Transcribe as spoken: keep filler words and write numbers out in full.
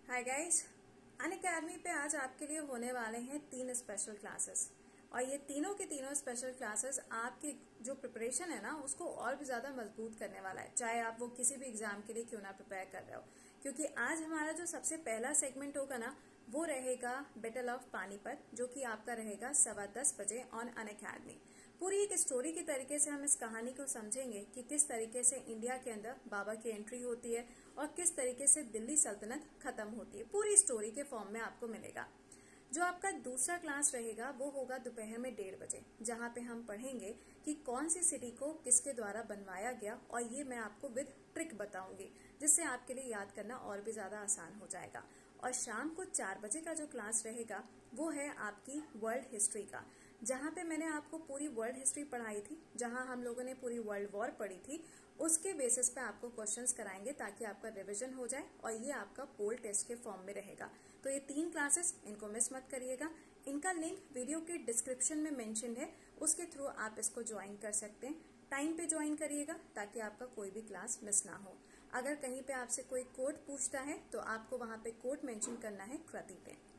Hi guys, Unacademy पे आज आपके लिए होने वाले हैं तीन स्पेशल क्लासेस और ये तीनों के तीनों स्पेशल क्लासेस आपकी जो प्रिपरेशन है ना उसको और भी ज्यादा मजबूत करने वाला है, चाहे आप वो किसी भी एग्जाम के लिए क्यों ना प्रिपेयर कर रहे हो। क्योंकि आज हमारा जो सबसे पहला सेगमेंट होगा ना वो रहेगा बैटल ऑफ पानीपत, जो कि आपका रहेगा सवा दस बजे ऑन अनअकैडमी। पूरी एक स्टोरी के तरीके से हम इस कहानी को समझेंगे कि किस तरीके से इंडिया के अंदर बाबर की एंट्री होती है और किस तरीके से दिल्ली सल्तनत खत्म होती है। पूरी स्टोरी के फॉर्म में आपको मिलेगा। जो आपका दूसरा क्लास रहेगा वो होगा दोपहर में डेढ़ बजे, जहां पे हम पढ़ेंगे कि कौन सी सिटी को किसके द्वारा बनवाया गया, और ये मैं आपको विद ट्रिक बताऊंगी जिससे आपके लिए याद करना और भी ज्यादा आसान हो जाएगा। और शाम को चार बजे का जो क्लास रहेगा वो है आपकी वर्ल्ड हिस्ट्री का, जहां पे मैंने आपको पूरी वर्ल्ड हिस्ट्री पढ़ाई थी, जहां हम लोगों ने पूरी वर्ल्ड वॉर पढ़ी थी, उसके बेसिस पे आपको क्वेश्चंस कराएंगे ताकि आपका रिवीजन हो जाए और ये आपका पोल टेस्ट के फॉर्म में रहेगा। तो ये तीन क्लासेस, इनको मिस मत करिएगा। इनका लिंक वीडियो के डिस्क्रिप्शन में मेंशन है, उसके थ्रू आप इसको ज्वाइन कर सकते हैं। टाइम पे ज्वाइन करिएगा ताकि आपका कोई भी क्लास मिस ना हो। अगर कहीं पे आपसे कोई कोड पूछता है तो आपको वहां पे कोड मेंशन करना है कृति पे।